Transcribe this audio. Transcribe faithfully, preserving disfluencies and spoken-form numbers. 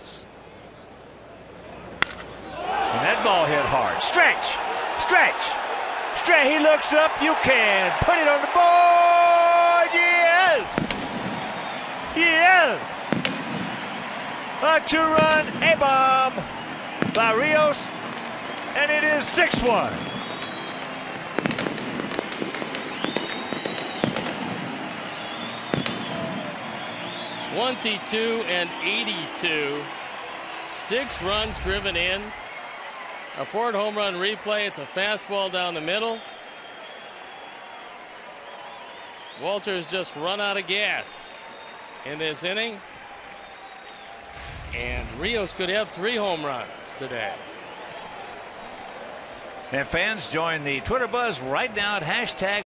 Angeles. And that ball hit hard. Stretch, stretch, stretch. He looks up. You can put it on the board. Yes, yes. A two-run A-bomb by Rios, and it is six one. twenty-two and eighty-two. Six runs driven in. A Ford home run replay. It's a fastball down the middle. Walters just run out of gas in this inning. And Rios could have three home runs today. And fans join the Twitter buzz right now at hashtag